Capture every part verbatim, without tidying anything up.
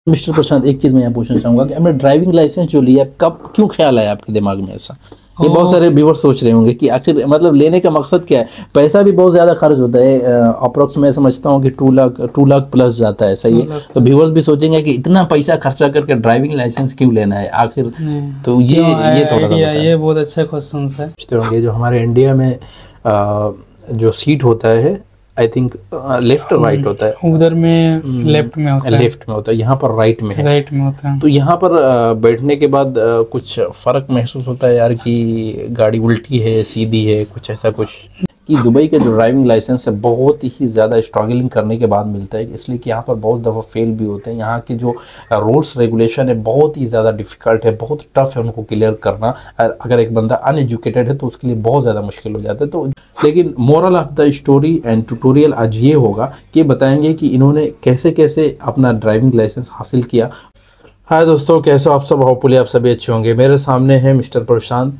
Mister प्रशांत, एक चीज मैं यहाँ पूछना चाहूंगा कि आपने ड्राइविंग लाइसेंस जो लिया, कब, क्यों ख्याल आया आपके दिमाग में ऐसा? ये बहुत ओ, सारे व्यूअर्स सोच रहे होंगे कि आखिर मतलब लेने का मकसद क्या है। पैसा भी बहुत ज्यादा खर्च होता है, अप्रोक्स मैं समझता हूँ कि two lakh two lakh plus जाता है, सही टू है। लाख तो प्लस व्यूअर्स भी सोचेंगे कि इतना पैसा खर्चा करके ड्राइविंग लाइसेंस क्यों लेना है आखिर। तो नहीं, ये क्यों ये थोड़ा सा आइडिया, बताएं। ये बहुत अच्छा क्वेश्चन है। पूछते होंगे जो हमारे इंडिया में अ, जो सीट होता है, आई थिंक लेफ्ट और राइट होता है। हम उधर में लेफ्ट में होता है, लेफ्ट में होता है, यहाँ पर राइट में है। राइट में होता है। तो यहाँ पर अ, बैठने के बाद अ, कुछ फ़र्क महसूस होता है यार कि गाड़ी उल्टी है सीधी है, कुछ ऐसा कुछ? कि दुबई का जो ड्राइविंग लाइसेंस है बहुत ही ज़्यादा स्ट्रगलिंग करने के बाद मिलता है, इसलिए कि यहाँ पर बहुत दफ़ा फेल भी होते हैं। यहाँ के जो रूल्स रेगुलेशन है बहुत ही ज़्यादा डिफ़िकल्ट है, बहुत टफ है उनको क्लियर करना। और अगर एक बंदा अनएजुकेटेड है तो उसके लिए बहुत ज़्यादा मुश्किल हो जाता है। तो लेकिन moral of the story and tutorial आज ये होगा कि बताएंगे कि इन्होंने कैसे कैसे अपना ड्राइविंग लाइसेंस हासिल किया। हाय दोस्तों, कैसे हो आप सब? होपफुली आप सभी अच्छे होंगे। मेरे सामने है मिस्टर प्रशांत,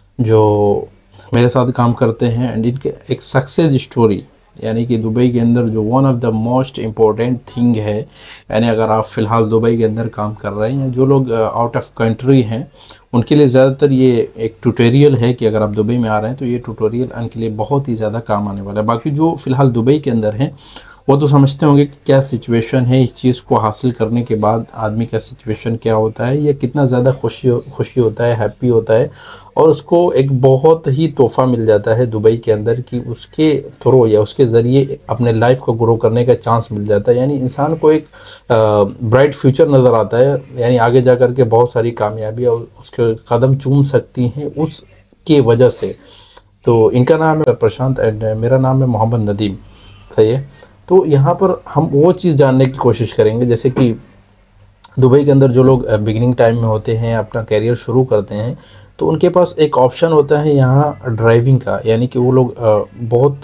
जो मेरे साथ काम करते हैं, एंड इनके एक सक्सेस स्टोरी, यानी कि दुबई के अंदर जो one of the most important thing है। यानी अगर आप फ़िलहाल दुबई के अंदर काम कर रहे हैं या जो लोग आउट ऑफ कंट्री हैं, उनके लिए ज़्यादातर ये एक ट्यूटोरियल है कि अगर आप दुबई में आ रहे हैं तो ये ट्यूटोरियल उनके लिए बहुत ही ज़्यादा काम आने वाला है। बाकी जो फ़िलहाल दुबई के अंदर हैं वो तो समझते होंगे कि क्या सिचुएशन है इस चीज़ को हासिल करने के बाद, आदमी का सिचुएशन क्या होता है, या कितना ज़्यादा खुशी खुशी होता है, हैप्पी होता है, और उसको एक बहुत ही तोहफ़ा मिल जाता है दुबई के अंदर कि उसके थ्रू या उसके ज़रिए अपने लाइफ को ग्रो करने का चांस मिल जाता है। यानी इंसान को एक ब्राइट फ्यूचर नज़र आता है, यानी आगे जा कर के बहुत सारी कामयाबियाँ उसके कदम चूम सकती हैं उसके वजह से। तो इनका नाम है प्रशांत एंड मेरा नाम है मोहम्मद नदीम, सही है। तो यहाँ पर हम वो चीज़ जानने की कोशिश करेंगे, जैसे कि दुबई के अंदर जो लोग बिगिनिंग टाइम में होते हैं, अपना करियर शुरू करते हैं, तो उनके पास एक ऑप्शन होता है यहाँ ड्राइविंग का। यानी कि वो लोग बहुत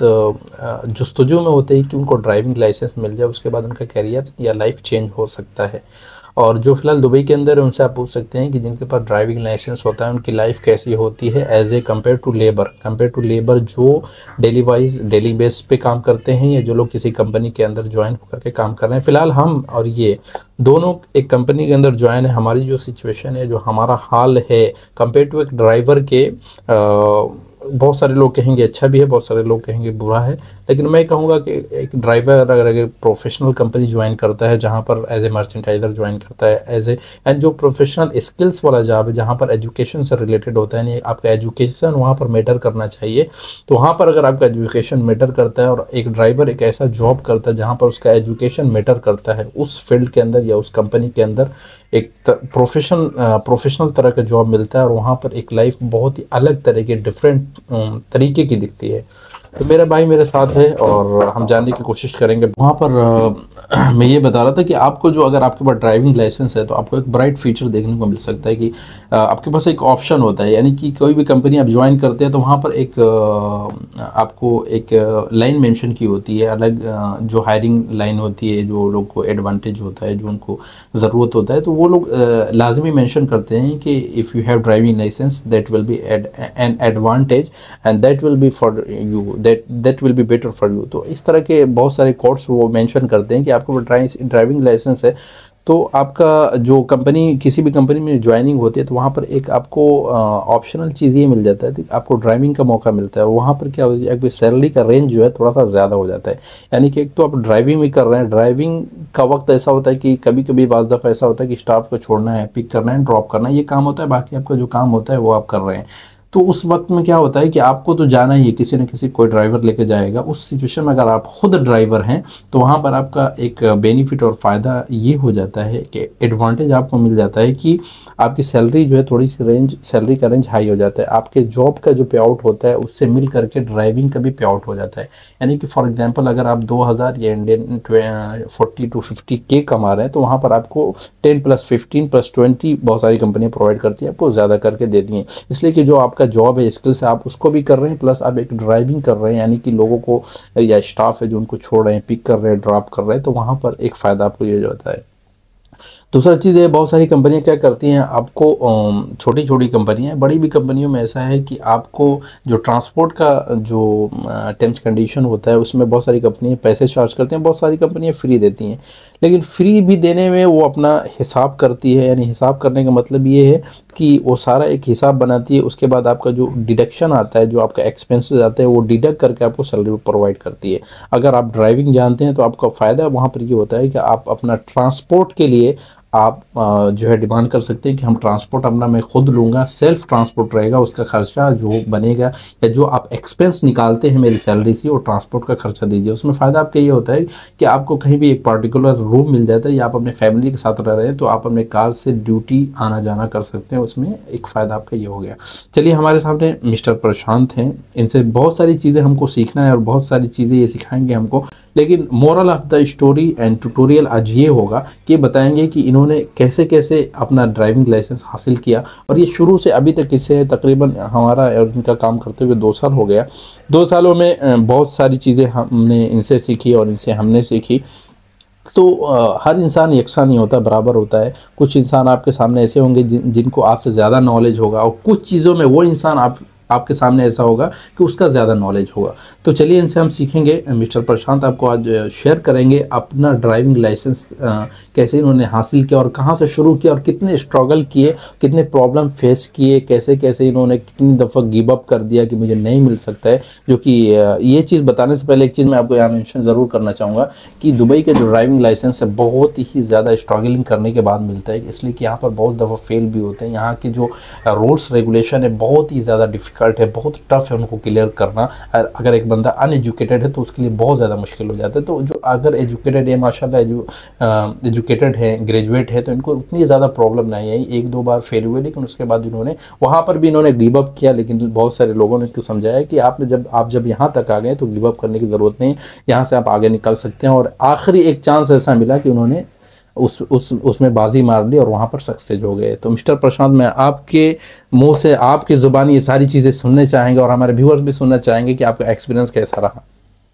जस्तजू में होते हैं कि उनको ड्राइविंग लाइसेंस मिल जाए, उसके बाद उनका करियर या लाइफ चेंज हो सकता है। और जो फिलहाल दुबई के अंदर है उनसे आप पूछ सकते हैं कि जिनके पास ड्राइविंग लाइसेंस होता है उनकी लाइफ कैसी होती है as a compare to labour compare to labour जो डेली वाइज डेली बेस पे काम करते हैं, या जो लोग किसी कंपनी के अंदर ज्वाइन होकर के काम कर रहे हैं। फिलहाल हम और ये दोनों एक कंपनी के अंदर ज्वाइन है। हमारी जो सिचुएशन है, जो हमारा हाल है कंपेयर टू एक ड्राइवर के, आ, बहुत सारे लोग कहेंगे अच्छा भी है, बहुत सारे लोग कहेंगे बुरा है, लेकिन मैं कहूँगा कि एक ड्राइवर अगर एक प्रोफेशनल कंपनी ज्वाइन करता है, जहाँ पर एज ए मर्चेंटाइजर ज्वाइन करता है, एज ए एंड जो प्रोफेशनल स्किल्स वाला जॉब है जहाँ पर एजुकेशन से रिलेटेड होता है, यानी आपका एजुकेशन वहाँ पर मैटर करना चाहिए। तो वहाँ पर अगर आपका एजुकेशन मैटर करता है और एक ड्राइवर एक ऐसा जॉब करता है जहाँ पर उसका एजुकेशन मैटर करता है, उस फील्ड के अंदर या उस कंपनी के अंदर एक प्रोफेशन प्रोफेशनल तरह का जॉब मिलता है, और वहाँ पर एक लाइफ बहुत ही अलग तरह की डिफरेंट तरीके की दिखती है। तो मेरा भाई मेरे साथ है और हम जानने की कोशिश करेंगे। वहाँ पर अ, मैं ये बता रहा था कि आपको जो, अगर आपके पास ड्राइविंग लाइसेंस है तो आपको एक ब्राइट फीचर देखने को मिल सकता है कि अ, आपके पास एक ऑप्शन होता है। यानी कि कोई भी कंपनी आप ज्वाइन करते हैं तो वहाँ पर एक अ, आपको एक लाइन मेंशन की होती है, अलग अ, जो हायरिंग लाइन होती है, जो लोग को एडवांटेज होता है, जो उनको ज़रूरत होता है, तो वो लोग लाजमी मेंशन करते हैं कि if you have driving licence that will be an advantage and that will be for you, that that will be better for you. तो इस तरह के बहुत सारे कोड्स वो मेंशन करते हैं कि आपको ड्राइविंग लाइसेंस है तो आपका जो कंपनी, किसी भी कंपनी में ज्वाइनिंग होती है तो वहाँ पर एक आपको ऑप्शनल चीज़ ये मिल जाता है कि आपको ड्राइविंग का मौका मिलता है। वहाँ पर क्या होता है, एक सैलरी का रेंज जो है थोड़ा सा ज़्यादा हो जाता है। यानी कि एक तो आप ड्राइविंग भी कर रहे हैं, ड्राइविंग का वक्त ऐसा होता है कि कभी कभी बाज़ दफ़ा ऐसा होता है कि स्टाफ को छोड़ना है, पिक करना है, ड्रॉप करना है, ये काम होता है। बाकी आपका जो काम होता है वो आप कर रहे हैं। तो उस वक्त में क्या होता है कि आपको तो जाना ही है, किसी न किसी कोई ड्राइवर लेके जाएगा। उस सिचुएशन में अगर आप खुद ड्राइवर हैं तो वहाँ पर आपका एक बेनिफिट और फ़ायदा ये हो जाता है कि एडवांटेज आपको मिल जाता है कि आपकी सैलरी जो है थोड़ी सी रेंज, सैलरी का रेंज हाई हो जाता है। आपके जॉब का जो पे आउट होता है उससे मिल करके ड्राइविंग का भी पे आउट हो जाता है। यानी कि फॉर एग्जांपल अगर आप दो हज़ार या इंडियन फोर्टी टू फिफ्टी के कमा रहे हैं तो वहाँ पर आपको ten plus fifteen plus twenty बहुत सारी कंपनियाँ प्रोवाइड करती हैं, आपको ज़्यादा करके देती हैं। इसलिए कि जो आपका जॉब है, स्किल्स है, आप उसको भी कर रहे हैं, प्लस आप एक ड्राइविंग कर रहे हैं, यानी कि लोगों को या स्टाफ है जो उनको छोड़ रहे हैं, पिक कर रहे हैं, ड्रॉप कर रहे हैं, तो वहाँ पर एक फ़ायदा आपको ये जो होता है। दूसरा चीज़ है, बहुत सारी कंपनियां क्या करती हैं, आपको छोटी छोटी कंपनियां, बड़ी भी कंपनियों में ऐसा है कि आपको जो ट्रांसपोर्ट का जो टर्म्स कंडीशन होता है उसमें बहुत सारी कंपनियां पैसे चार्ज करती हैं, बहुत सारी कंपनियां फ्री देती हैं। लेकिन फ्री भी देने में वो अपना हिसाब करती है, यानी हिसाब करने का मतलब ये है कि वो सारा एक हिसाब बनाती है, उसके बाद आपका जो डिडक्शन आता है, जो आपका एक्सपेंसेस आता है, वो डिडक्ट करके आपको सैलरी प्रोवाइड करती है। अगर आप ड्राइविंग जानते हैं तो आपका फ़ायदा वहाँ पर ये होता है कि आप अपना ट्रांसपोर्ट के लिए आप जो है डिमांड कर सकते हैं कि हम ट्रांसपोर्ट अपना मैं खुद लूँगा, सेल्फ ट्रांसपोर्ट रहेगा, उसका खर्चा जो बनेगा या जो आप एक्सपेंस निकालते हैं मेरी सैलरी से वो ट्रांसपोर्ट का खर्चा दीजिए। उसमें फ़ायदा आपका ये होता है कि आपको कहीं भी एक पर्टिकुलर रूम मिल जाता है या आप अपने फैमिली के साथ रह रहे हैं तो आप अपने कार से ड्यूटी आना जाना कर सकते हैं, उसमें एक फ़ायदा आपका ये हो गया। चलिए, हमारे सामने मिस्टर प्रशांत हैं, इनसे बहुत सारी चीज़ें हमको सीखना है और बहुत सारी चीज़ें ये सिखाएंगे हमको। लेकिन moral of the story and tutorial आज ये होगा कि बताएंगे कि इन्होंने कैसे कैसे अपना ड्राइविंग लाइसेंस हासिल किया और ये शुरू से अभी तक इससे तकरीबन हमारा और इनका काम करते हुए दो साल हो गया। दो सालों में बहुत सारी चीज़ें हमने इनसे सीखी और इनसे हमने सीखी। तो आ, हर इंसान यकसा नहीं होता, बराबर होता है। कुछ इंसान आपके सामने ऐसे होंगे जिन, जिनको आपसे ज़्यादा नॉलेज होगा और कुछ चीज़ों में वो इंसान आप आपके सामने ऐसा होगा कि उसका ज़्यादा नॉलेज होगा। तो चलिए इनसे हम सीखेंगे। मिस्टर प्रशांत आपको आज शेयर करेंगे अपना ड्राइविंग लाइसेंस कैसे इन्होंने हासिल किया और कहाँ से शुरू किया और कितने स्ट्रगल किए, कितने प्रॉब्लम फेस किए, कैसे कैसे इन्होंने कितनी दफ़ा गिव अप कर दिया कि मुझे नहीं मिल सकता है। जो कि ये चीज़ बताने से पहले एक चीज़ मैं आपको यहाँ मेंशन ज़रूर करना चाहूँगा कि दुबई के जो ड्राइविंग लाइसेंस है बहुत ही ज़्यादा स्ट्रगलिंग करने के बाद मिलता है, इसलिए कि यहाँ पर बहुत दफ़ा फेल भी होते हैं। यहाँ के जो रूल्स रेगुलेशन है बहुत ही ज़्यादा डिफ़िकल्ट है, बहुत टफ है उनको क्लियर करना। अगर एक बंदा अनएजुकेटेड है तो उसके लिए बहुत ज़्यादा मुश्किल हो जाता है। तो जो अगर एजुकेटेड है, माशाल्लाह जो एजुकेटेड है, ग्रेजुएट है, तो इनको उतनी ज़्यादा प्रॉब्लम नहीं आई। एक दो बार फेल हुए लेकिन उसके बाद इन्होंने वहाँ पर भी इन्होंने गिव अप किया। लेकिन बहुत सारे लोगों ने इनको समझाया कि आपने जब आप जब यहाँ तक आ गए तो गिव अप करने की ज़रूरत नहीं, यहाँ से आप आगे निकल सकते हैं। और आखिरी एक चांस ऐसा मिला कि उन्होंने उस उस उसमें बाजी मार ली और वहाँ पर सक्सेस हो गए। तो मिस्टर प्रशांत, मैं आपके मुंह से, आपकी ज़ुबानी ये सारी चीज़ें सुनने चाहेंगे और हमारे व्यूअर्स भी सुनना चाहेंगे कि आपका एक्सपीरियंस कैसा रहा।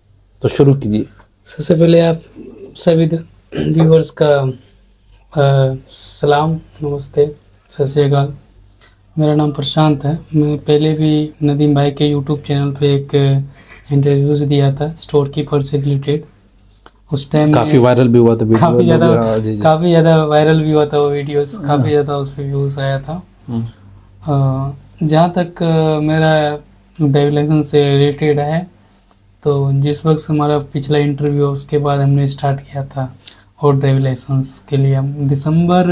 तो शुरू कीजिए। सबसे पहले आप सभी व्यूअर्स का आ, सलाम, नमस्ते, सत श्री अकाल। मेरा नाम प्रशांत है। मैं पहले भी नदीम भाई के यूट्यूब चैनल पे एक इंटरव्यूज़ दिया था स्टोर कीपर से रिलेटेड। उस टाइम काफ़ी वायरल भी हुआ था, काफ़ी ज़्यादा काफ़ी ज़्यादा वायरल भी हुआ था वो वीडियोस, काफ़ी ज़्यादा उस पर व्यूज़ आया था। जहाँ तक मेरा ड्राइविंग लाइसेंस से रिलेटेड है, तो जिस वक्त हमारा पिछला इंटरव्यू उसके बाद हमने स्टार्ट किया था और ड्राइविंग लाइसेंस के लिए हम दिसंबर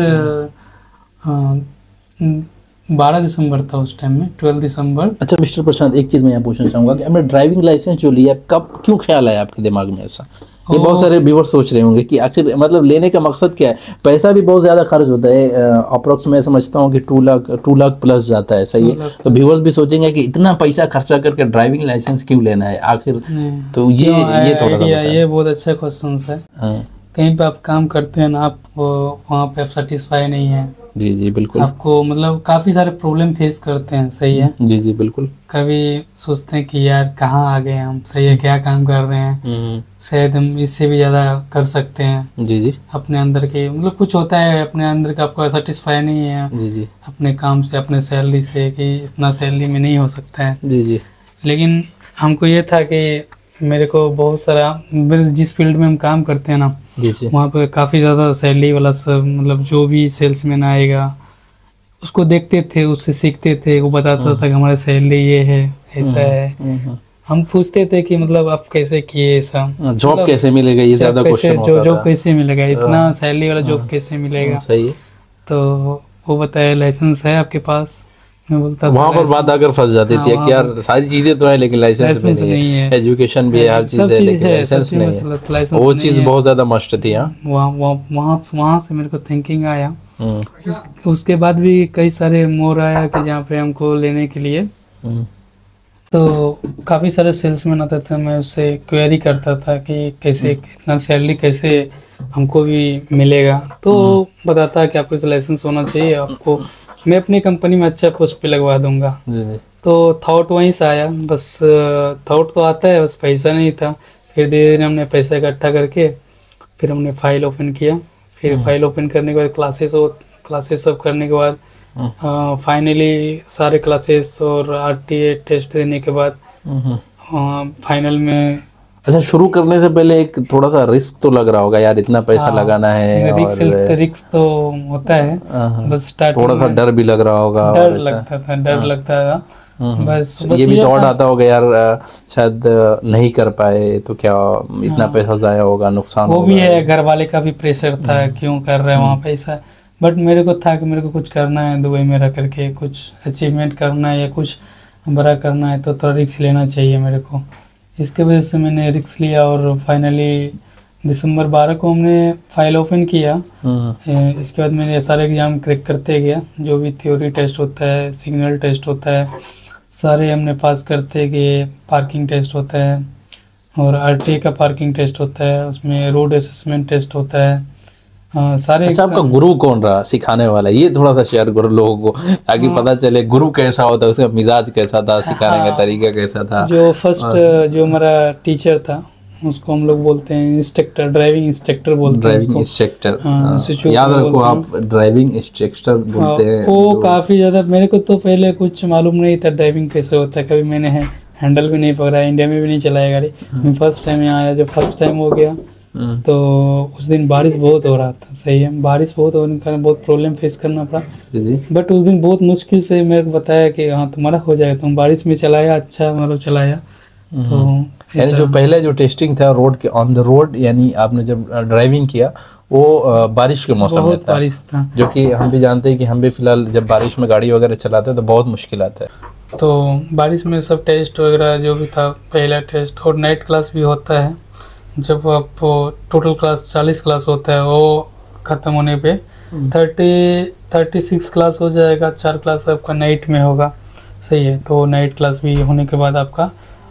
बारह दिसंबर था उस टाइम में, ट्वेल्व दिसंबर। अच्छा मिस्टर प्रशांत, एक चीज़ मैं यहाँ पूछना चाहूँगा कि हमने ड्राइविंग लाइसेंस जो लिया, कब, क्यों ख्याल आया आपके दिमाग में ऐसा? ये बहुत सारे व्यूअर्स सोच रहे होंगे कि आखिर मतलब लेने का मकसद क्या है। पैसा भी बहुत ज़्यादा खर्च होता है, अप्रोक्स मैं समझता हूँ कि two lakh two lakh plus जाता है, सही है? तो व्यूअर्स भी सोचेंगे कि इतना पैसा खर्चा करके ड्राइविंग लाइसेंस क्यों लेना है आखिर। तो ये ये थोड़ा ये बहुत अच्छा क्वेश्चन है। कहीं पे आप काम करते हैं ना, आप वहाँ पे आप सेटिस्फाई नहीं है। जी जी बिल्कुल। आपको मतलब काफ़ी सारे प्रॉब्लम फेस करते हैं, सही है? जी जी बिल्कुल। कभी सोचते हैं कि यार कहाँ आ गए हम, सही है, क्या काम कर रहे हैं, शायद हम इससे भी ज़्यादा कर सकते हैं। जी जी। अपने अंदर के मतलब कुछ होता है अपने अंदर का, आपको सेटिस्फाई नहीं है जी जी अपने काम से, अपने सैलरी से, कि इतना सैलरी में नहीं हो सकता है। जी जी। लेकिन हमको ये था कि मेरे को बहुत सारा, जिस फील्ड में हम काम करते हैं ना, जी जी, वहाँ पे काफ़ी ज़्यादा सैलरी वाला सब, मतलब जो भी सेल्समैन आएगा उसको देखते थे, उससे सीखते थे। वो बताता था कि हमारा सैलरी ये है, ऐसा है। हम पूछते थे कि मतलब आप कैसे किए ऐसा, जॉब मतलब कैसे मिलेगा, ये ज़्यादा क्वेश्चन होता था। था। जॉब कैसे मिलेगा, इतना सैलरी वाला जॉब कैसे मिलेगा? सही है। तो वो बताया लाइसेंस है आपके पास। मैं बोलता वहाँ पर बात आकर फंस जाती थी कि यार सारी चीजें तो है लेकिन लाइसेंस नहीं, नहीं है, एजुकेशन भी है, हर चीज है, लेकिन लाइसेंस नहीं है। वो चीज बहुत ज्यादा मस्ट थी। वहाँ वहाँ वहाँ से मेरे को थिंकिंग आया। उस, उसके बाद भी कई सारे मोड़ आया कि जहाँ पे हमको लेने के लिए, तो काफ़ी सारे सेल्समैन आते थे। मैं उससे क्वेरी करता था कि कैसे इतना सैलरी कैसे हमको भी मिलेगा। तो बताता कि आपको इस लाइसेंस होना चाहिए, आपको मैं अपनी कंपनी में अच्छा पोस्ट पे लगवा दूंगा। तो थॉट वहीं से आया, बस थॉट तो आता है, बस पैसा नहीं था। फिर धीरे धीरे हमने पैसा इकट्ठा करके फिर हमने फाइल ओपन किया। फिर फाइल ओपन करने के बाद क्लासेस हो क्लासेस सब करने के बाद फाइनली सारे क्लासेस और आरटीए टेस्ट देने के बाद फाइनल में। अच्छा, शुरू करने से पहले एक थोड़ा सा रिस्क तो लग रहा होगा यार, इतना पैसा लगाना है। रिस्क और... रिस्क तो होता है, बस स्टार्ट थोड़ा सा डर भी लग रहा होगा। डर लगता था डर लगता था बस, बस ये भी थॉट आता होगा यार शायद नहीं कर पाए तो क्या इतना पैसा जाया होगा, नुकसान वो भी है। घर वाले का भी प्रेशर था, क्यों कर रहे हैं वहाँ पैसा, बट मेरे को था कि मेरे को कुछ करना है दुबई में रह करके, कुछ अचीवमेंट करना है या कुछ बड़ा करना है, तो थोड़ा रिस्क लेना चाहिए मेरे को। इसके वजह से मैंने रिस्क लिया और फाइनली दिसंबर बारह को हमने फाइल ओपन किया। इसके बाद मैंने सारे एग्ज़ाम क्रैक करते गया, जो भी थ्योरी टेस्ट होता है, सिग्नल टेस्ट होता है, सारे हमने पास करते गए। पार्किंग टेस्ट होता है और आरटीए का पार्किंग टेस्ट होता है, उसमें रोड असेसमेंट टेस्ट होता है। हाँ, सारे। अच्छा, आपका गुरु कौन रहा सिखाने वाला, ये थोड़ा सा शेयर करो लोगों को ताकि हाँ। पता चले गुरु कैसा होता है, उसका मिजाज कैसा था, सिखाने हाँ। का तरीका कैसा था। जो फर्स्ट जो हमारा टीचर था उसको हम लोग बोलते हैं इंस्ट्रक्टर, ड्राइविंग इंस्ट्रक्टर बोलते हैं। ड्राइविंग इंस्ट्रक्टर, याद रखो आप, ड्राइविंग इंस्ट्रक्टर बोलते हैं। वो काफ़ी ज़्यादा, मेरे को तो पहले कुछ मालूम नहीं था ड्राइविंग कैसे होता है, कभी मैंने हैंडल भी नहीं पकड़ा, इंडिया में भी नहीं चलाया गाड़ी। मैं फर्स्ट टाइम यहाँ आया, जब फर्स्ट टाइम हो गया तो उस दिन बारिश बहुत हो रहा था। सही है, बारिश बहुत होने के कारण बहुत प्रॉब्लम फेस करना पड़ा, बट उस दिन बहुत मुश्किल से मेरे को बताया कि हाँ तुम्हारा हो जाएगा। तुम बारिश में चलाया, अच्छा मतलब चलाया। तो यानी जो पहले जो टेस्टिंग था रोड के ऑन द रोड, यानी आपने जब ड्राइविंग किया वो बारिश के मौसम में था, बारिश था, जो कि हम भी जानते हैं कि हम भी फिलहाल जब बारिश में गाड़ी वगैरह चलाते हैं तो बहुत मुश्किल आता है। तो बारिश में सब टेस्ट वगैरह जो भी था, पहला टेस्ट और नाइट क्लास भी होता है। जब आप टोटल क्लास चालीस क्लास होता है, वो ख़त्म होने पे थर्टी थर्टी सिक्स क्लास हो जाएगा, चार क्लास आपका नाइट में होगा। सही है, तो नाइट क्लास भी होने के बाद आपका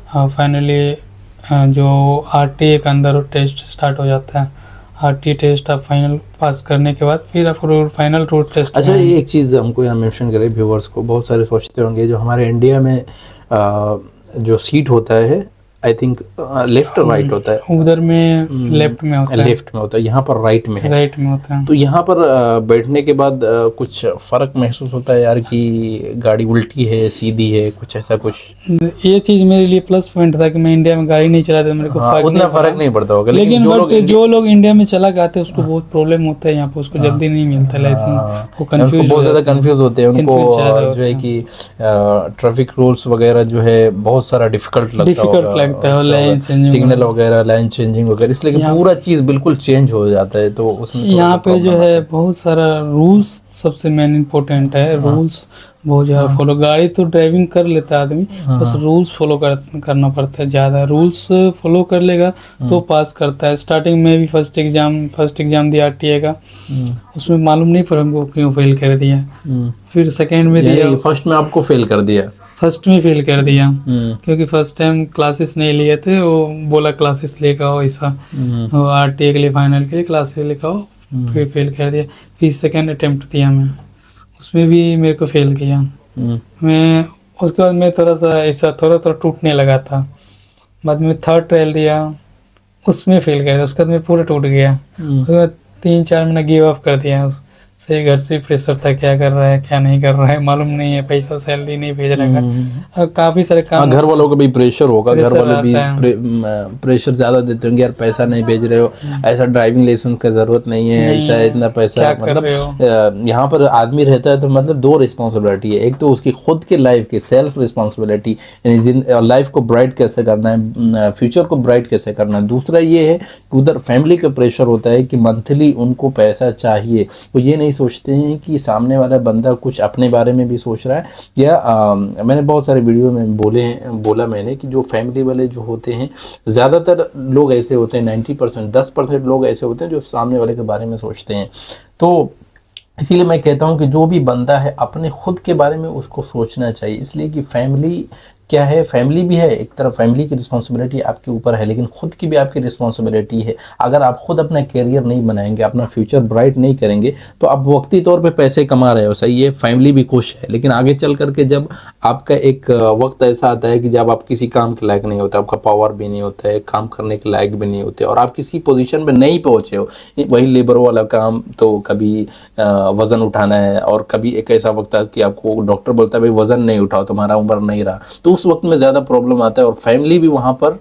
फाइनली जो आरटीए का अंदर टेस्ट स्टार्ट हो जाता है। आरटीए टेस्ट आप फाइनल पास करने के बाद फिर आप फाइनल रोड टेस्ट। अच्छा, ये एक चीज़ हमको यहाँ मेंशन करें व्यूवर्स को, बहुत सारे सोचते होंगे जो हमारे इंडिया में आ, जो सीट होता है आई थिंक लेफ्ट और राइट होता है, उधर में लेफ्ट में होता है, लेफ्ट में होता है, यहाँ पर राइट में है, राइट में होता है। तो यहाँ पर बैठने के बाद कुछ फर्क महसूस होता है यार कि गाड़ी उल्टी है सीधी है, कुछ ऐसा कुछ? ये चीज मेरे लिए प्लस पॉइंट था कि मैं इंडिया में गाड़ी नहीं चलाता, मेरे को हाँ, उतना फर्क नहीं पड़ता होगा। लेकिन जो लोग जो लोग इंडिया में चला गाते हैं उसको बहुत प्रॉब्लम होता है, यहाँ पे उसको जल्दी नहीं मिलता लाइसेंस, वो कंफ्यूज बहुत ज्यादा कंफ्यूज होते हैं। उनको जो है कि ट्रैफिक रूल्स वगैरह जो है बहुत सारा डिफिकल्ट लगता है, सिग्नल वगैरह, लाइन चेंजिंग वगैरह, इसलिए पूरा चीज बिल्कुल चेंज हो जाता है। तो उसमें यहाँ पे जो है बहुत सारा रूल्स सबसे मेन इम्पोर्टेंट है। रूल्स बहुत ज़्यादा फॉलो, गाड़ी तो ड्राइविंग कर लेता है आदमी, बस रूल्स फॉलो कर, करना पड़ता है ज़्यादा। रूल्स फॉलो कर लेगा तो पास करता है। स्टार्टिंग में भी फर्स्ट एग्जाम फर्स्ट एग्जाम दिया आरटीए का, उसमें मालूम नहीं पड़ा हमको क्यों फेल कर दिया। फिर सेकेंड में दिया, फर्स्ट में आपको फेल कर दिया, फर्स्ट में फेल कर दिया क्योंकि फर्स्ट टाइम क्लासेस नहीं लिए थे। वो बोला क्लासेस लेकर आओ, ऐसा आरटीए के लिए फाइनल के लिए क्लासेस लेकर आओ, फिर फेल कर दिया। फिर सेकेंड अटेम्प्ट दिया मैं, उसमें भी मेरे को फेल किया। मैं उसके बाद मैं थोड़ा सा ऐसा थोड़ा थोड़ा टूटने लगा था। बाद में थर्ड ट्रायल दिया, उसमें फेल कर दिया, उसके बाद मैं पूरा टूट गया। उसके बाद तीन चार महीना गिव अप कर दिया। से घर से प्रेशर था, क्या कर रहा है क्या नहीं कर रहा है मालूम नहीं है, पैसा सैलरी नहीं भेज रहा है, काफी सारे काम। घर वालों का भी प्रेशर होगा, घर वाले भी प्रे, प्रेशर ज्यादा देते होंगे, यार पैसा नहीं भेज रहे हो, ऐसा ड्राइविंग लाइसेंस का जरूरत नहीं है, ऐसा इतना पैसा, मतलब यहाँ पर आदमी रहता है तो मतलब दो रिस्पॉन्सिबिलिटी है। एक तो उसकी खुद के लाइफ की सेल्फ रिस्पॉन्सिबिलिटी, यानी लाइफ को ब्राइट कैसे करना है, फ्यूचर को ब्राइट कैसे करना है। दूसरा ये है कि उधर फैमिली का प्रेशर होता है कि मंथली उनको पैसा चाहिए। वो ये नहीं सोचते हैं कि सामने वाला बंदा कुछ अपने बारे में भी सोच रहा है। या आ, मैंने बहुत सारे वीडियो में बोले बोला मैंने कि जो फैमिली वाले जो होते हैं, ज़्यादातर लोग ऐसे होते हैं, नाइन्टी परसेंट दस परसेंट लोग ऐसे होते हैं जो सामने वाले के बारे में सोचते हैं। तो इसीलिए मैं कहता हूं कि जो भी बंदा है अपने खुद के बारे में उसको सोचना चाहिए, इसलिए कि फैमिली क्या है, फैमिली भी है, एक तरफ फैमिली की रिस्पॉन्सिबिलिटी आपके ऊपर है, लेकिन खुद की भी आपकी रिस्पॉन्सिबिलिटी है। अगर आप खुद अपना करियर नहीं बनाएंगे, अपना फ्यूचर ब्राइट नहीं करेंगे, तो आप वक्ती तौर पे पैसे कमा रहे हो, सही है, फैमिली भी खुश है, लेकिन आगे चल करके जब आपका एक वक्त ऐसा आता है कि जब आप किसी काम के लायक नहीं होते, आपका पावर भी नहीं होता है, काम करने के लायक भी नहीं होते, और आप किसी पोजीशन में नहीं पहुंचे हो, वही लेबर वाला काम, तो कभी वजन उठाना है, और कभी एक ऐसा वक्त है कि आपको डॉक्टर बोलता है भाई वजन नहीं उठाओ, तुम्हारा उम्र नहीं रहा, तो उस वक्त में ज्यादा प्रॉब्लम आता है, और फैमिली भी वहां पर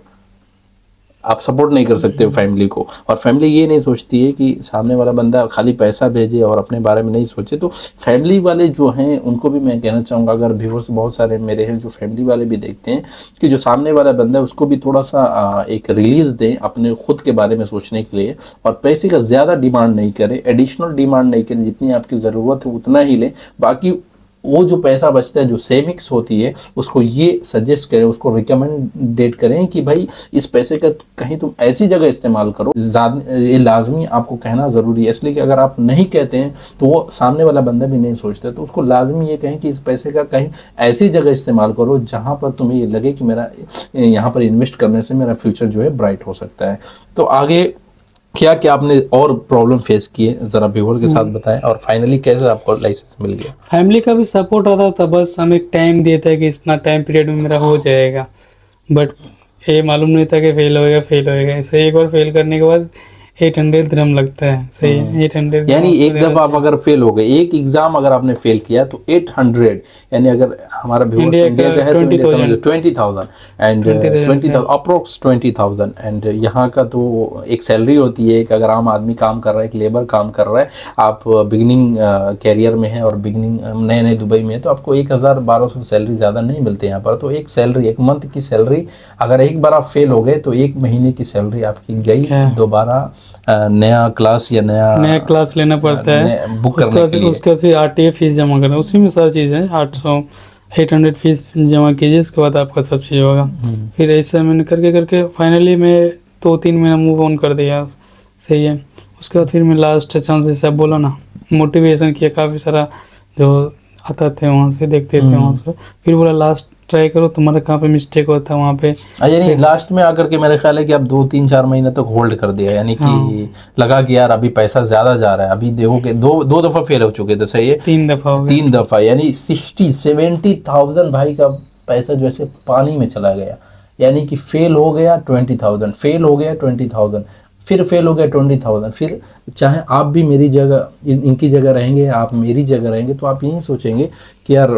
आप सपोर्ट नहीं कर सकते हो फैमिली को, और फैमिली ये नहीं सोचती है कि सामने वाला बंदा खाली पैसा भेजे और अपने बारे में नहीं सोचे। तो फैमिली वाले जो हैं उनको भी मैं कहना चाहूँगा, अगर व्यूअर्स बहुत सारे मेरे हैं जो फैमिली वाले भी देखते हैं, कि जो सामने वाला बंदा है उसको भी थोड़ा सा एक रिलीज दें अपने खुद के बारे में सोचने के लिए, और पैसे का ज़्यादा डिमांड नहीं करें, एडिशनल डिमांड नहीं करें, जितनी आपकी ज़रूरत है उतना ही लें, बाकी वो जो पैसा बचता है, जो सेविंग्स होती है, उसको ये सजेस्ट करें, उसको रिकमेंडेड करें कि भाई इस पैसे का कहीं तुम ऐसी जगह इस्तेमाल करो। ये लाजमी आपको कहना ज़रूरी है, इसलिए कि अगर आप नहीं कहते हैं तो वो सामने वाला बंदा भी नहीं सोचता, तो उसको लाजमी ये कहें कि इस पैसे का कहीं ऐसी जगह इस्तेमाल करो जहाँ पर तुम्हें ये लगे कि मेरा यहाँ पर इन्वेस्ट करने से मेरा फ्यूचर जो है ब्राइट हो सकता है। तो आगे क्या क्या आपने और प्रॉब्लम फेस किए, जरा व्यूअर के साथ बताएं, और फाइनली कैसे आपको लाइसेंस मिल गया? फैमिली का भी सपोर्ट रहता था, बस हम एक टाइम देता है कि इतना टाइम पीरियड में मेरा हो जाएगा, बट ये मालूम नहीं था कि फेल होएगा फेल होएगा ऐसे एक बार फेल करने के बाद एट हंड्रेड दिरहम लगता है, सही है, एट हंड्रेड यानी एक दफा आप अगर फेल हो गए, एक एग्जाम अगर आपने फेल किया तो एट हंड्रेड, यानी अगर हमारा इंडिया का है तो twenty thousand and twenty thousand approx twenty thousand and यहाँ का तो एक सैलरी होती है, एक अगर आम आदमी काम कर रहा है, एक लेबर काम कर रहा है, आप बिगिनिंग कैरियर में है और बिगिनिंग नए नए दुबई में है, तो आपको एक हज़ार बारह सौ सैलरी ज़्यादा नहीं मिलती यहाँ पर। तो एक सैलरी, एक मंथ की सैलरी, अगर एक बार आप फेल हो गए तो एक महीने की सैलरी आपकी गई, दोबारा नया क्लास या नया नया क्लास लेना पड़ता है, बुक करने के लिए। उसके बाद फिर आरटीए फीस जमा करना, उसी में सारी चीज़ें आठ सौ एट हंड्रेड फीस जमा कीजिए, उसके बाद आपका सब चीज़ होगा। फिर ऐसा मैंने करके करके फाइनली मैं दो तीन महीना मूव ऑन कर दिया, सही है। उसके बाद फिर मैं लास्ट चांसेस आप बोला ना, मोटिवेशन किया, काफ़ी सारा जो आता थे वहाँ से देखते थे वहाँ से, फिर बोला लास्ट ट्राई करो, तुम्हारा कहाँ पे मिस्टेक होता है वहाँ पे। यानी लास्ट में आकर के मेरे ख्याल है कि आप दो तीन चार महीने तक होल्ड कर दिया, यानी कि हाँ। लगा कि यार अभी पैसा ज्यादा जा रहा है, अभी देखो कि दो दो दफा फेल हो चुके थे, सही है, तीन दफा हो तीन दफा यानी सिक्सटी सेवेंटी थाउजेंड भाई का पैसा जो है पानी में चला गया। यानी कि फेल हो गया ट्वेंटी थाउजेंड, फेल हो गया ट्वेंटी थाउजेंड, फिर फेल हो गया ट्वेंटी थाउजेंड। फिर चाहे आप भी मेरी जगह इन, इनकी जगह रहेंगे, आप मेरी जगह रहेंगे, तो आप यही सोचेंगे कि यार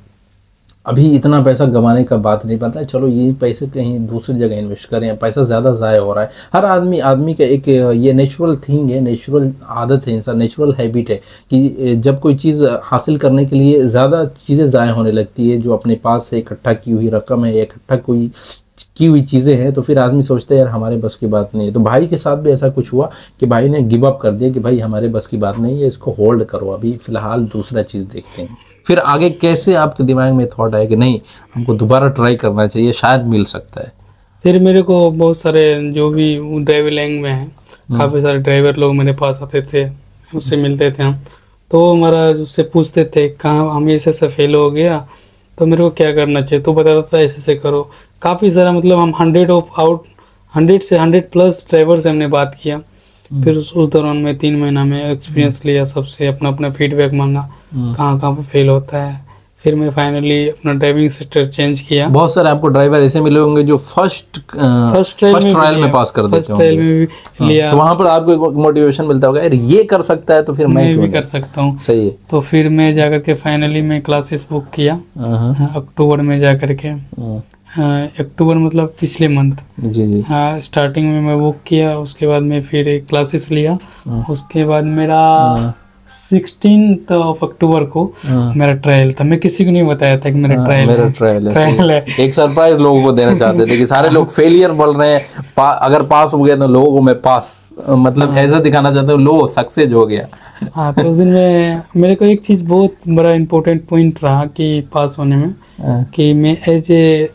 अभी इतना पैसा गंवाने का बात नहीं पता है, चलो ये पैसे कहीं दूसरी जगह इन्वेस्ट करें, पैसा ज़्यादा ज़ाया हो रहा है। हर आदमी आदमी का एक ये नेचुरल थिंग है, नेचुरल आदत है, इंसान नेचुरल हैबिट है कि जब कोई चीज़ हासिल करने के लिए ज़्यादा चीज़ें ज़ाया होने लगती है, जो अपने पास से इकट्ठा की हुई रकम है, इकट्ठा कोई की हुई चीज़ें हैं, तो फिर आदमी सोचता है यार हमारे बस की बात नहीं है। तो भाई के साथ भी ऐसा कुछ हुआ कि भाई ने गिव अप कर दिया कि भाई हमारे बस की बात नहीं है, इसको होल्ड करो, अभी फ़िलहाल दूसरा चीज़ देखते हैं। फिर आगे कैसे आपके दिमाग में थॉट आया कि नहीं हमको दोबारा ट्राई करना चाहिए, शायद मिल सकता है? फिर मेरे को बहुत सारे जो भी ड्राइवर लैंग में हैं, काफ़ी सारे ड्राइवर लोग मेरे पास आते थे, उससे मिलते थे हम, तो हमारा उससे पूछते थे कहाँ हम ऐसे से फेल हो गया तो मेरे को क्या करना चाहिए, तो बताता था ऐसे से करो। काफ़ी सारा मतलब हम हंड्रेड ऑफ आउट हंड्रेड से हंड्रेड प्लस ड्राइवर से हमने बात किया। फिर उस, उस दौरान में तीन महीना में एक्सपीरियंस लिया, सबसे अपना अपना फीडबैक मांगा कहाँ कहाँ पे फेल होता है। फिर मैं फाइनली अपना ड्राइविंग सेक्टर चेंज किया। बहुत सारे आपको ड्राइवर ऐसे मिले होंगे जो फर्स्ट फर्स्ट ट्रायल में, में पास कर देते होंगे, ट्रायल में भी लिया, तो वहाँ पर आपको मोटिवेशन मिलता होगा यार ये कर सकता है तो फिर मैं, मैं भी कर सकता हूँ, सही है। तो फिर मैं जाकर के फाइनली मैं क्लासेस बुक किया अक्टूबर में जाकर के, अक्टूबर मतलब पिछले मंथ, जी जी हाँ, स्टार्टिंग में मैं बुक किया, उसके बाद मैं फिर एक क्लासेस लिया। उसके बाद मेरा सिक्सटीन्थ ऑफ अक्टूबर को मेरा ट्रायल था। मैं किसी को नहीं बताया था कि मेरा ट्रायल मेरा ट्रायल है, ट्रायल है। एक सरप्राइज लोगों को देना चाहते थे कि सारे लोग फेलियर बोल रहे हैं, पा, अगर पास हो गया तो लोगों को मैं पास, मतलब ऐसा दिखाना चाहता हूँ लो सक्सेस हो गया। हाँ, तो उस दिन में मेरे को एक चीज़ बहुत बड़ा इम्पोर्टेंट पॉइंट रहा कि पास होने में, कि मैं एज ए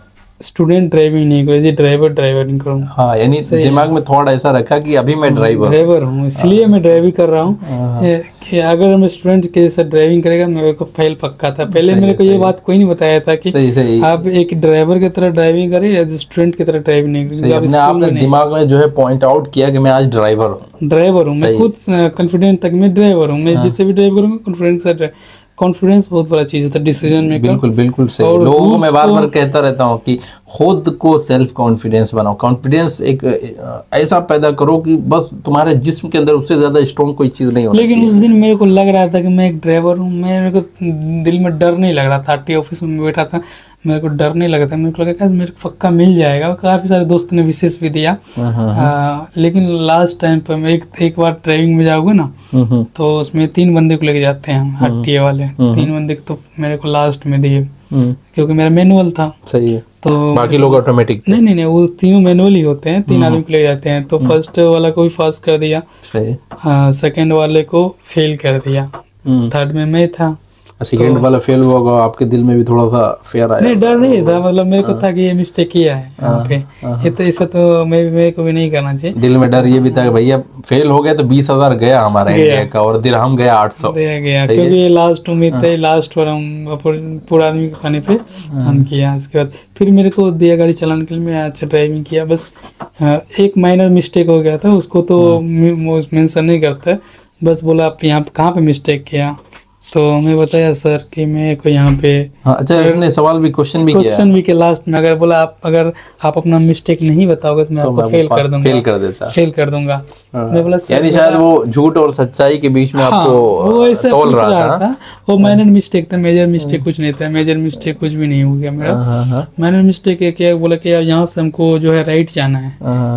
स्टूडेंट ड्राइविंग नहीं करो, ड्राइवर ड्राइवरिंग करूँ। हाँ, यानी दिमाग में थोड़ा ऐसा रखा कि अभी मैं ड्राइवर ड्राइवर हूँ, इसलिए मैं ड्राइविंग कर रहा हूँ कि अगर मैं स्टूडेंट के जैसा ड्राइविंग करेगा मेरे को फेल पक्का था। पहले मेरे को ये बात कोई नहीं बताया था कि सही सही आप एक ड्राइवर की तरह ड्राइविंग करें या स्टूडेंट की तरह ड्राइविंग नहीं करें। अपने आपने दिमाग में जो है पॉइंट आउट किया कि मैं आज ड्राइवर हूँ, ड्राइवर हूँ, मैं खुद कॉन्फिडेंट तक मैं ड्राइवर हूँ, मैं जिससे भी ड्राइव करूँगा कॉन्फिडेंस से। कॉन्फिडेंस बहुत बड़ा चीज होता है डिसीजन में। बिल्कुल बिल्कुल सही। लोगों को मैं बार बार कहता रहता हूँ कि खुद को सेल्फ कॉन्फिडेंस बनाओ। कॉन्फिडेंस एक ऐसा पैदा करो कि बस तुम्हारे जिस्म के अंदर उससे ज्यादा स्ट्रॉन्ग कोई चीज नहीं होती। लेकिन उस दिन मेरे को लग रहा था कि मैं एक ड्राइवर हूँ, मेरे को दिल में डर नहीं लग रहा था। टी ऑफिस में बैठा था, मेरे को डर नहीं लगा था, मेरे को लगा मेरे को पक्का मिल जाएगा। काफी सारे दोस्त ने विशेष भी दिया। आ, लेकिन लास्ट टाइम पर मैं एक एक बार ड्राइविंग में जाऊंगा ना तो उसमें तीन बंदे को लेके जाते हैं हट्टी वाले, तीन बंदे तो मेरे को लास्ट में दिए क्योंकि मेरा मैनुअल था। सही है। तो बाकी लोग ऑटोमेटिक? नहीं नहीं नहीं, वो तीनों मैनुअल ही होते हैं, तीन आदमी को ले जाते हैं। तो फर्स्ट वाला को भी पास कर दिया, सेकंड वाले को फेल कर दिया, थर्ड में मैं था। सेकंड वाला फेल हुआ होगा, आपके दिल में भी थोड़ा सा फेयर आया? नहीं, डर नहीं था, मतलब मेरे को था कि ये मिस्टेक किया है यहाँ पे, ये तो ऐसा तो मैं मेरे को भी नहीं करना चाहिए। दिल में डर ये भी था कि भैया फेल हो गया तो बीस हजार गया हमारा इंडिया का, और दिरहम गया आठ सौ गया, क्योंकि ये लास्ट उम्मीद थे, लास्ट पर हम पूरा आदमी के खाने पे हम किया। उसके बाद फिर मेरे को दिया गाड़ी चलाने के लिए, मैं अच्छा ड्राइविंग किया। बस एक माइनर मिस्टेक हो गया था, उसको तो मेंशन नहीं करता, बस बोला आप यहाँ कहाँ पे मिस्टेक किया, तो मैं बताया सर कि मैं को यहाँ पे। हाँ, अच्छा आपने सवाल भी क्वेश्चन भी किया क्वेश्चन भी के लास्ट में अगर बोला आप अगर आप अपना मिस्टेक नहीं बताओगे तो मैं तो आपको फेल कर दूंगा, फेल कर देता फेल कर दूंगा। हाँ। मैं बोला यानी शायद वो झूठ और सच्चाई के बीच में आपको वो ऐसा तौल रहा, रहा था, था। वो माइनर मिस्टेक था, मेजर मिस्टेक कुछ नहीं था। मेजर मिस्टेक कुछ भी नहीं हो गया मेरा। माइनर मिस्टेक है क्या, बोला कि यहाँ से हमको जो है राइट जाना है,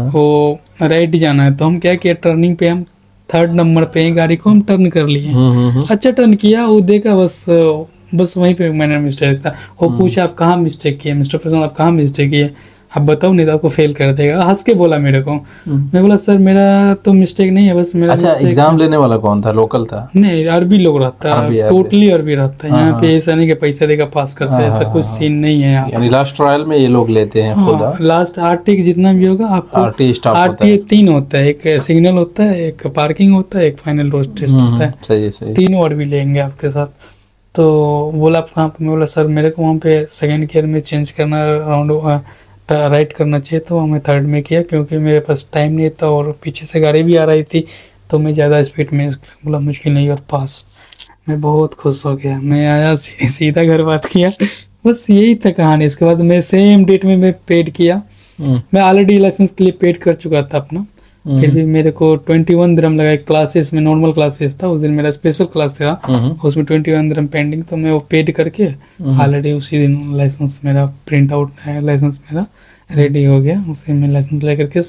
वो राइट जाना है। तो हम क्या किया, टर्निंग पे हम थर्ड नंबर पे गाड़ी को हम टर्न कर लिए। अच्छा टर्न किया, वो देखा बस बस वहीं पे मैंने मिस्टेक था। वो पूछा आप कहाँ मिस्टेक किए मिस्टर प्रसाद, आप कहाँ मिस्टेक किए, आप बताओ नहीं तो आपको फेल कर देगा। हंस के बोला मेरे को। मैं बोला सर मेरा तो मिस्टेक नहीं है, बस मेरा। अच्छा, एग्जाम लेने वाला कौन था, लोकल था? नहीं, अरबी लोग रहता है, टोटली अरबी रहता है यहाँ पे। ऐसा नहीं कि पैसा देगा पास कर सकते, ऐसा कुछ सीन नहीं है यहाँ। यानी लास्ट ट्रायल में ये लोग लेते हैं खुद? लास्ट आरटी जितना भी होगा आपको, आरटी स्टाफ आरटी तीन होता है, एक सिग्नल होता है, एक पार्किंग होता है, एक फाइनल रोड टेस्ट होता है। सही सही। तीनों अरबी लेंगे आपके साथ। तो बोला आप कहाँ पे, मैं बोला सर मेरे को वहाँ पे सेकेंड गियर में चेंज करना, राउंड राइट करना चाहिए, तो हमें थर्ड में किया क्योंकि मेरे पास टाइम नहीं था और पीछे से गाड़ी भी आ रही थी, तो मैं ज़्यादा स्पीड में। बोला मुश्किल नहीं और पास। मैं बहुत खुश हो गया, मैं आया सीधा घर बात किया, बस यही था कहानी। उसके बाद मैं सेम डेट में मैं पेड किया। मैं ऑलरेडी लाइसेंस के लिए पेड कर चुका था अपना, फिर भी मेरे को ट्वेंटी वन दिरहम लगा। क्लासेस में नॉर्मल क्लासेस था, उस दिन मेरा स्पेशल क्लास था, उसमें ट्वेंटी वन दिरहम पेंडिंग, तो मैं वो पेड करके ऑलरेडी उसी दिन लाइसेंस मेरा प्रिंट आउट है, लाइसेंस मेरा रेडी हो गया। उसी में लाइसेंस लेकर के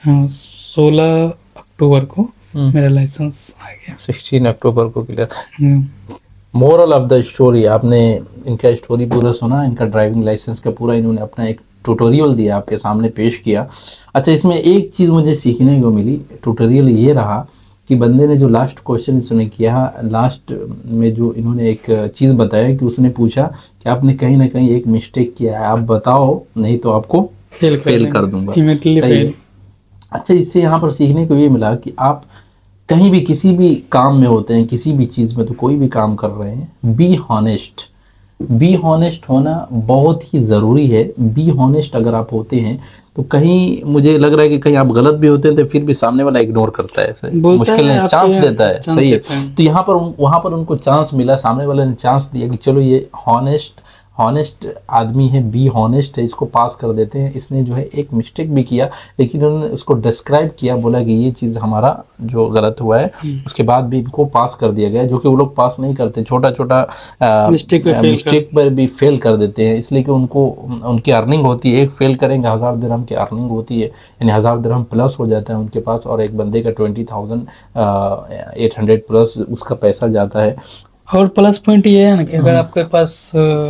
सोलह अक्टूबर को मेरा लाइसेंस आ गया। सिक्सटीन अक्टूबर को clear. Moral of the story, आपने इनका स्टोरी पूरा सुना, इनका ड्राइविंग लाइसेंस का पूरा इन्होंने अपना एक ट्यूटोरियल दिया, आपके सामने पेश किया। अच्छा, इसमें एक चीज़ मुझे सीखने को मिली, ट्यूटोरियल ये रहा कि बंदे ने जो लास्ट क्वेश्चन इसने किया, लास्ट में जो इन्होंने एक चीज़ बताया कि उसने पूछा कि आपने कहीं ना कहीं एक मिस्टेक किया है, आप बताओ नहीं तो आपको फेल, फेल कर दूंगा। सही। अच्छा, इससे यहाँ पर सीखने को ये मिला कि आप कहीं भी किसी भी काम में होते हैं, किसी भी चीज़ में, तो कोई भी काम कर रहे हैं, बी हॉनेस्ट। बी हॉनेस्ट होना बहुत ही ज़रूरी है। बी हॉनेस्ट अगर आप होते हैं तो कहीं मुझे लग रहा है कि कहीं आप गलत भी होते हैं तो फिर भी सामने वाला इग्नोर करता है, सही मुश्किल है, चांस देता है। सही है। तो यहाँ पर वहाँ पर उनको चांस मिला, सामने वाले ने चांस दिया कि चलो ये हॉनेस्ट हॉनेस्ट आदमी है, बी हॉनेस्ट है, इसको पास कर देते हैं। इसने जो है एक मिस्टेक भी किया, लेकिन उन्होंने उसको डिस्क्राइब किया, बोला कि ये चीज़ हमारा जो गलत हुआ है, उसके बाद भी इनको पास कर दिया गया, जो कि वो लोग पास नहीं करते, छोटा छोटा मिस्टेक मिस्टेक पर भी फेल कर देते हैं, इसलिए कि उनको उनकी अर्निंग होती है, एक फेल करेंगे हज़ार दिरहम की अर्निंग होती है, यानी हज़ार दिरहम प्लस हो जाता है उनके पास, और एक बंदे का twenty thousand eight hundred plus उसका पैसा जाता है। और प्लस पॉइंट ये है ना कि अगर आपके पास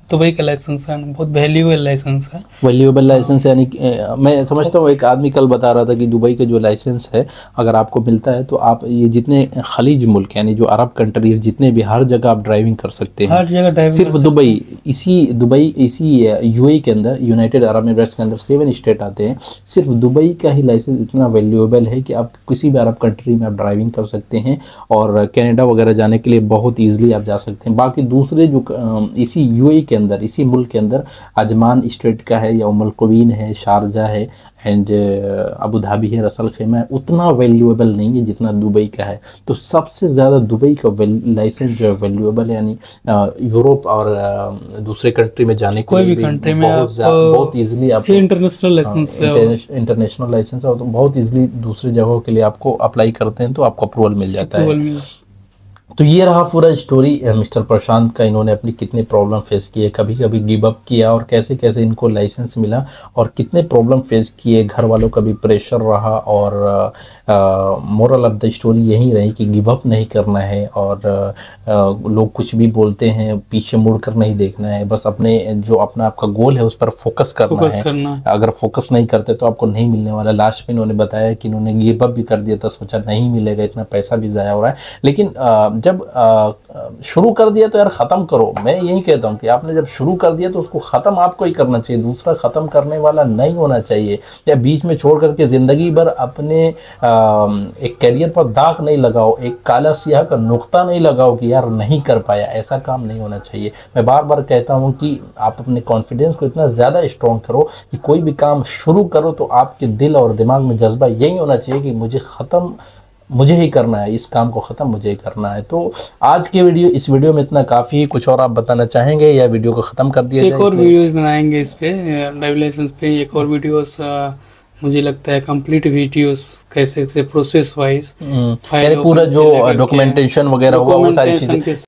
दुबई का लाइसेंस है, बहुत वैल्यूएबल लाइसेंस है। वैल्यूएबल लाइसेंस यानी कि, अ, मैं समझता हूँ, एक आदमी कल बता रहा था कि दुबई का जो लाइसेंस है अगर आपको मिलता है तो आप ये जितने खलीज मुल्क यानी जो अरब कंट्रीज जितने भी, हर जगह आप ड्राइविंग कर सकते हैं। हर जगह ड्राइविंग सिर्फ दुबई, इसी दुबई इसी यूएई के अंदर, यूनाइटेड अरब एमिरेट्स के अंदर सेवन स्टेट आते हैं, सिर्फ दुबई का ही लाइसेंस इतना वैल्यूएबल है कि आप किसी भी अरब कंट्री में आप ड्राइविंग कर सकते हैं और कनाडा वगैरह जाने के लिए बहुत ईजिली आप जा सकते हैं। बाकी दूसरे जो इसी यूएई के अंदर, इसी मुल्क के अंदर अजमान स्टेट का है या उम्मुल कुवैन है, शारजा है एंड अबू धाबी है, रसल खेमा है, उतना वैल्यूएबल नहीं है जितना दुबई का है। तो सबसे ज़्यादा दुबई का लाइसेंस जो है वैल्यूएबल, यानी यूरोप और आ, दूसरे कंट्री में जाने के कोई लिए भी कंट्री में बहुत बहुत इजीली आप इंटरनेशनल लाइसेंस इंटरनेशनल लाइसेंस है तो बहुत इजीली दूसरे जगहों के लिए आपको अप्लाई करते हैं तो आपको अप्रूवल मिल जाता है। तो ये रहा पूरा स्टोरी मिस्टर प्रशांत का। इन्होंने अपनी कितने प्रॉब्लम फेस किए, कभी कभी गिव अप किया और कैसे कैसे इनको लाइसेंस मिला और कितने प्रॉब्लम फेस किए, घर वालों का भी प्रेशर रहा और मोरल ऑफ द स्टोरी यही रही कि गिव अप नहीं करना है और आ, लोग कुछ भी बोलते हैं पीछे मुड़ कर नहीं देखना है, बस अपने जो अपना आपका गोल है उस पर फोकस करना फोकस है करना। अगर फोकस नहीं करते तो आपको नहीं मिलने वाला। लास्ट में इन्होंने बताया कि इन्होंने गिव अप भी कर दिया था, सोचा नहीं मिलेगा, इतना पैसा भी ज़ाया हो रहा है, लेकिन आ, जब शुरू कर दिया तो यार ख़त्म करो। मैं यही कहता हूँ कि आपने जब शुरू कर दिया तो उसको ख़त्म आपको ही करना चाहिए, दूसरा ख़त्म करने वाला नहीं होना चाहिए। या बीच में छोड़ करके ज़िंदगी भर अपने आ, एक करियर पर दाग नहीं लगाओ, एक काला सियाह का नुक्ता नहीं लगाओ कि यार नहीं कर पाया, ऐसा काम नहीं होना चाहिए। मैं बार बार कहता हूँ कि आप अपने कॉन्फिडेंस को इतना ज़्यादा स्ट्रॉन्ग करो कि कोई भी काम शुरू करो तो आपके दिल और दिमाग में जज्बा यही होना चाहिए कि मुझे ख़त्म मुझे ही करना है, इस काम को ख़त्म मुझे ही करना है। तो आज के वीडियो इस वीडियो में इतना काफ़ी है। कुछ और आप बताना चाहेंगे या वीडियो को ख़त्म कर दिया जाए? एक और वीडियोस बनाएंगे इस पे ड्राइविंग लाइसेंस पे, एक और वीडियोस मुझे लगता है कंप्लीट वीडियोस कैसे से प्रोसेस वाइज पूरा जो डॉक्यूमेंटेशन वगैरह हुआ वो सारी चीज़ें